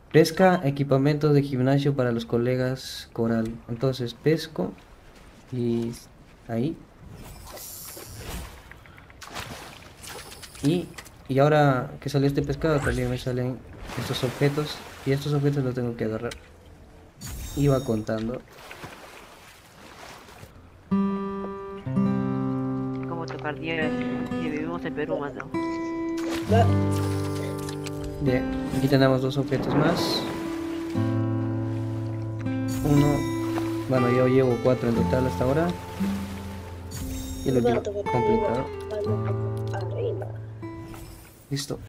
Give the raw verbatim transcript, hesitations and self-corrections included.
Pesca, equipamiento de gimnasio para los colegas coral. Entonces pesco y ahí. Y, y ahora que salió este pescado también me salen estos objetos. Y estos objetos los tengo que agarrar. Iba contando. Como tocar diez y vivimos en Perú, mano. Bien, aquí tenemos dos objetos más. Uno, bueno, yo llevo cuatro en total hasta ahora. Y el último Gato, gato, arriba, completado. gato, arriba. Listo.